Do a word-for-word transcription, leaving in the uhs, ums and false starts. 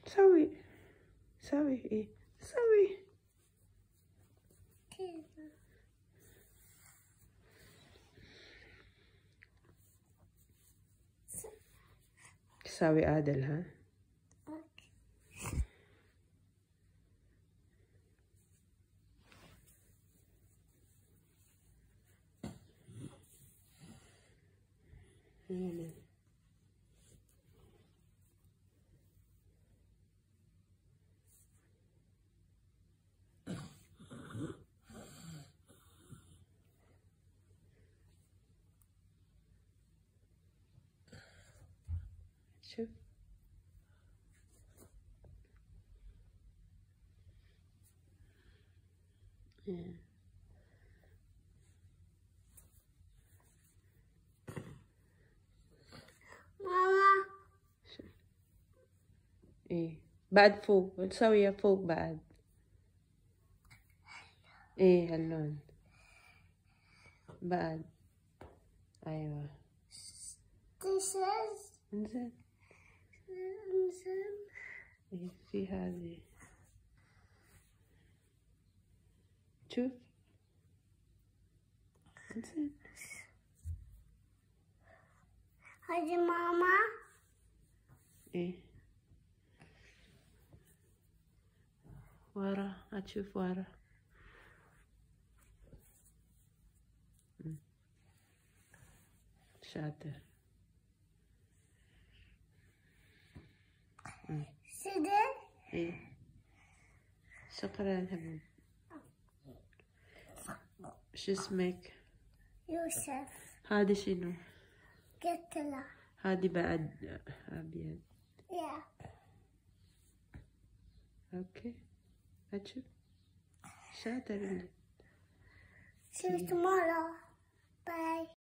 سوي سوي ايه سوي كده. سوي عادل ها. اوكي. مم. شوف إيه. ماما شوف. ايه بعد فوق تسويها فوق بعد. ايه هاللون بعد. ايوه this is انزين. انزين. ايه في هذه شوف انزين. هذه ماما. ايه ورا هتشوف ورا. مم. شاطر. مم. سيدي. ايه شكرا حبيبي. شو اسمك؟ يوسف. هذا شنو؟ قلت له. هذه بعد أبيض. Yeah. اوكي هتشوف شاطر انت. See you tomorrow. Bye.